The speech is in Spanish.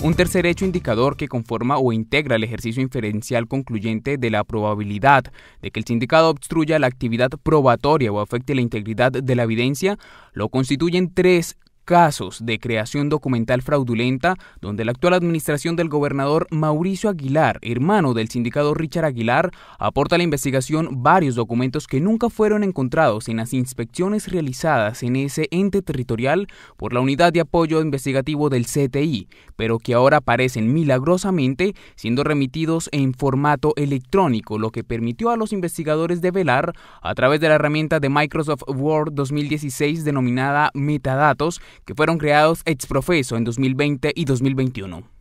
Un tercer hecho indicador que conforma o integra el ejercicio inferencial concluyente de la probabilidad de que el sindicado obstruya la actividad probatoria o afecte la integridad de la evidencia lo constituyen tres casos de creación documental fraudulenta, donde la actual administración del gobernador Mauricio Aguilar, hermano del sindicado Richard Aguilar, aporta a la investigación varios documentos que nunca fueron encontrados en las inspecciones realizadas en ese ente territorial por la Unidad de Apoyo Investigativo del CTI, pero que ahora aparecen milagrosamente siendo remitidos en formato electrónico, lo que permitió a los investigadores develar, a través de la herramienta de Microsoft Word 2016 denominada Metadatos, que fueron creados ex profeso en 2020 y 2021.